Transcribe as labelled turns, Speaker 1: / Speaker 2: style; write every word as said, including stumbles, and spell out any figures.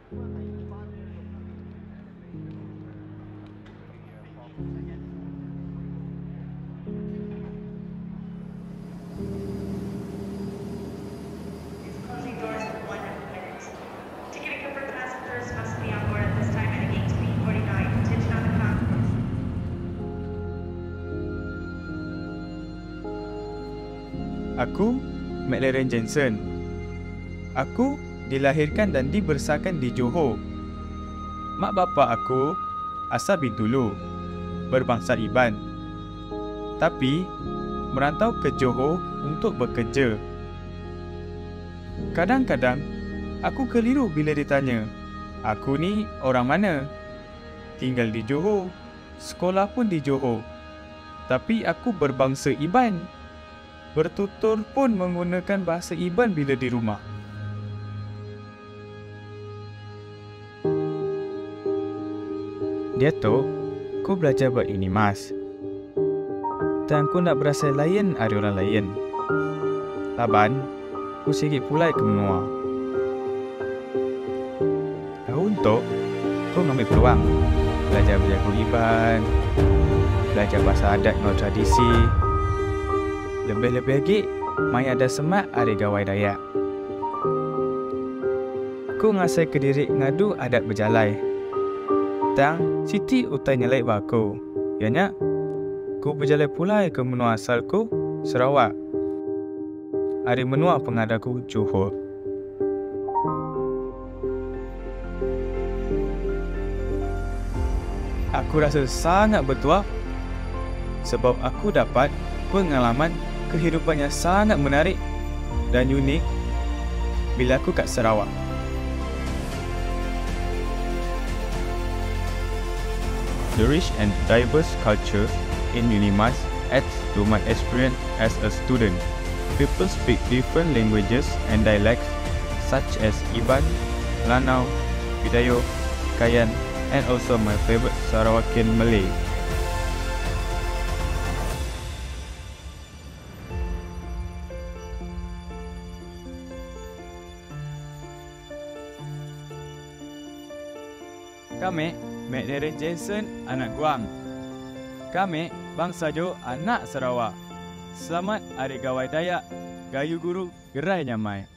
Speaker 1: Closing doors in one minute. Ticket and comfort passengers must be on board at this time at gate B forty-nine. Attention on the concourse.
Speaker 2: Aku, McLaren Jensen. Aku dilahirkan dan dibesarkan di Johor. Mak bapa aku asal Bintulu, berbangsa Iban. Tapi, merantau ke Johor untuk bekerja. Kadang-kadang, aku keliru bila ditanya, aku ni orang mana? Tinggal di Johor, sekolah pun di Johor. Tapi aku berbangsa Iban. Bertutur pun menggunakan bahasa Iban bila di rumah. Dia tu, ku belajar buat ini mas. Dan ku nak berasa lain ada orang lain. Laban, ku sikit pulai ke menua. Untuk, ku ngambil peluang. Belajar berjago Iban. Belajar bahasa adat dan tradisi. Lebih-lebih lagi, mai ada semak hari gawai Dayak. Ku ngasai ke diri ngadu adat berjalai. Tang, siti utai nyelai baku. Ianya, ku berjalai pulai ke menua asalku, Sarawak. Hari menua pengadaku, Johor. Aku rasa sangat bertuah sebab aku dapat pengalaman kehidupan yang sangat menarik dan unik bila aku kat Sarawak. The rich and diverse culture in Unimas adds to my experience as a student. People speak different languages and dialects such as Iban, Lanau, Bidayuh, Kayan, and also my favorite Sarawakian Malay. Kami, McLaren Jensen, anak Guang. Kami, bangsa Jo, anak Sarawak. Selamat Hari Gawai Dayak, Gayu Guru, Gerai Nyamai.